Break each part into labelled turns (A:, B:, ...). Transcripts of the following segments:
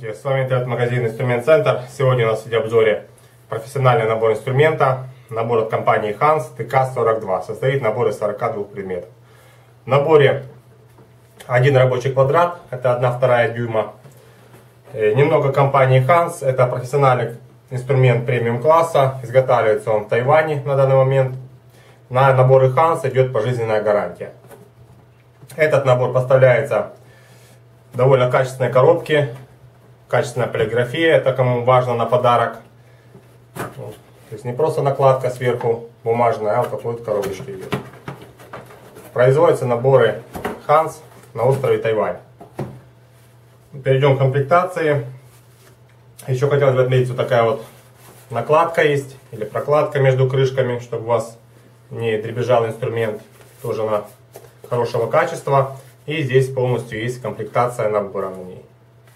A: Здравствуйте, с вами интернет-магазин Инструмент Центр. Сегодня у нас в видеообзоре профессиональный набор инструмента. Набор от компании Hans ТК-42. Состоит набор из 42 предметов. В наборе один рабочий квадрат, это 1/2 дюйма. Немного компании Hans. Это профессиональный инструмент премиум класса. Изготавливается он в Тайване на данный момент. На наборы Hans идет пожизненная гарантия. Этот набор поставляется в довольно качественной коробке. Качественная полиграфия, это кому важно на подарок. То есть не просто накладка сверху бумажная, а вот такой вот коробочке идет. Производятся наборы Hans на острове Тайвань. Перейдем к комплектации. Еще хотелось бы отметить, вот такая вот накладка есть, или прокладка между крышками, чтобы у вас не дребезжал инструмент. Тоже она хорошего качества. И здесь полностью есть комплектация набора на ней.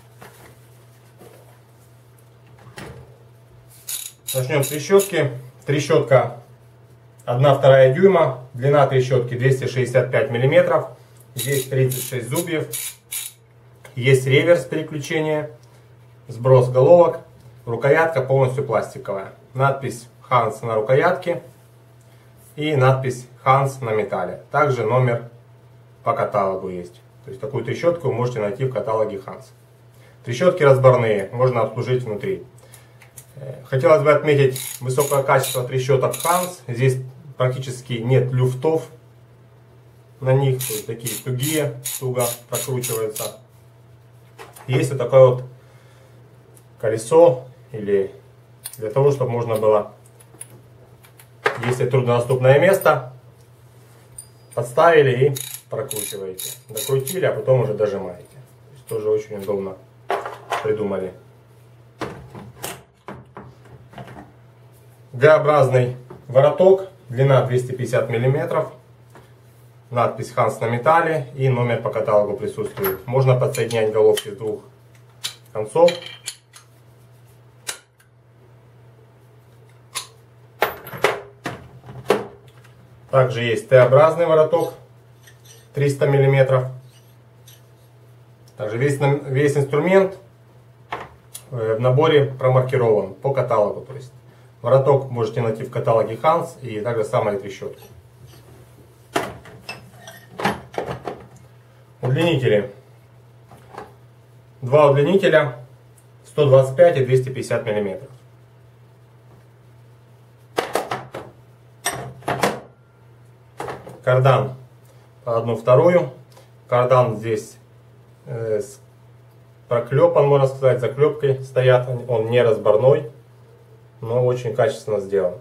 A: Начнем с трещотки. Трещотка 1/2 дюйма. Длина трещотки 265 мм. Здесь 36 зубьев. Есть реверс переключения. Сброс головок. Рукоятка полностью пластиковая. Надпись Hans на рукоятке. И надпись Hans на металле. Также номер по каталогу есть. То есть такую трещотку вы можете найти в каталоге Hans. Трещотки разборные. Можно обслужить внутри. Хотелось бы отметить высокое качество трещоток Hans. Здесь практически нет люфтов на них. То есть такие тугие, туго прокручиваются. Есть вот такое вот колесо. Или для того, чтобы можно было, если труднодоступное место, подставили и прокручиваете. Докрутили, а потом уже дожимаете. То есть тоже очень удобно придумали. Г-образный вороток, длина 250 мм, надпись Hans на металле и номер по каталогу присутствует. Можно подсоединять головки с двух концов. Также есть Т-образный вороток, 300 мм. Также весь инструмент в наборе промаркирован по каталогу. То есть вороток можете найти в каталоге Hans и также самые трещотки. Удлинители. Два удлинителя 125 и 250 мм. Кардан по 1/2. Кардан здесь проклепан, можно сказать, заклепкой стоят. Он не разборной, но очень качественно сделан.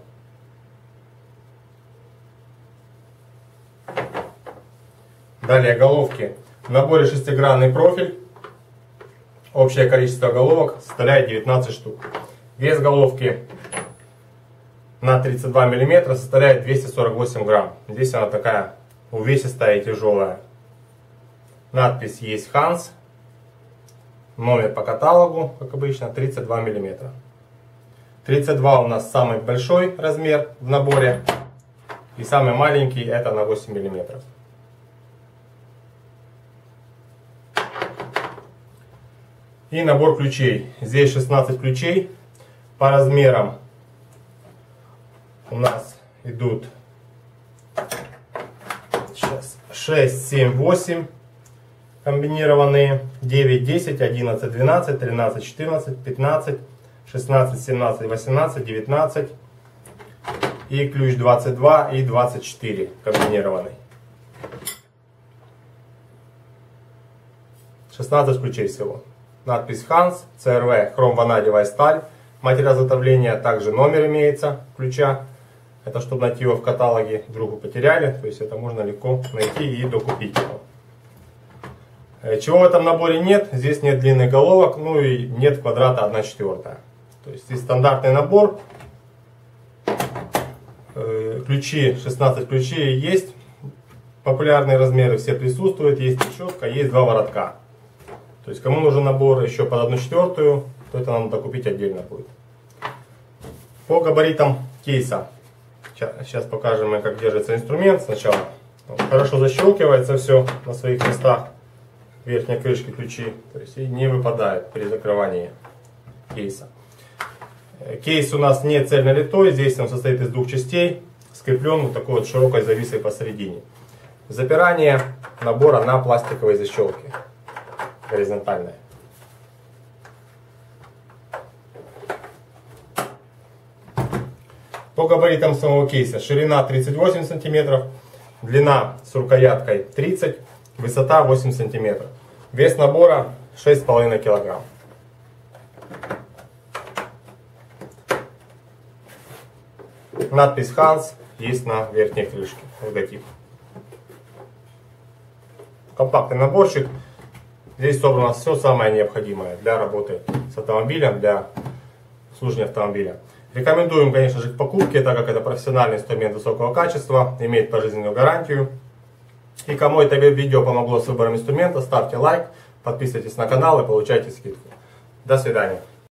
A: Далее головки. В наборе шестигранный профиль. Общее количество головок составляет 19 штук. Вес головки на 32 мм составляет 248 грамм. Здесь она такая увесистая и тяжелая. Надпись есть Hans. Номер по каталогу, как обычно, 32 мм. 32 у нас самый большой размер в наборе. И самый маленький это на 8 мм. И набор ключей. Здесь 16 ключей. По размерам у нас идут 6, 7, 8 комбинированные, 9, 10, 11, 12, 13, 14, 15, 16, 17, 18, 19 и ключ 22 и 24 комбинированный. 16 ключей всего. Надпись Hans, CRV, хром-ванадевая сталь. Материал изготовления, также номер имеется ключа. Это чтобы найти его в каталоге, вдруг вы потеряли. То есть это можно легко найти и докупить его. Чего в этом наборе нет? Здесь нет длинных головок, ну и нет квадрата 1/4. То есть здесь стандартный набор. Ключи, 16 ключей есть. Популярные размеры все присутствуют. Есть трещотка, есть два воротка. То есть кому нужен набор еще под 1/4, то это надо докупить отдельно будет. По габаритам кейса. Сейчас покажем, как держится инструмент сначала. Хорошо защелкивается все на своих местах. верхней крышки ключи, то есть и не выпадает при закрывании кейса. Кейс у нас не цельнолитой, здесь он состоит из двух частей, скреплен вот такой вот широкой зависой посередине. Запирание набора на пластиковой защелке горизонтальной. По габаритам самого кейса: ширина 38 см, длина с рукояткой 30 см, высота 8 см. Вес набора 6,5 кг. Надпись Hans есть на верхней крышке, логотип. Компактный наборчик. Здесь собрано все самое необходимое для работы с автомобилем, для обслуживания автомобиля. Рекомендуем, конечно же, к покупке, так как это профессиональный инструмент высокого качества, имеет пожизненную гарантию. И кому это видео помогло с выбором инструмента, ставьте лайк, подписывайтесь на канал и получайте скидку. До свидания.